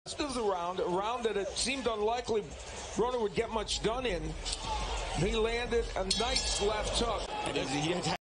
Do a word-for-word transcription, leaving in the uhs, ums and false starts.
This is a round, a round that it seemed unlikely Broner would get much done in. He landed a nice left hook. And he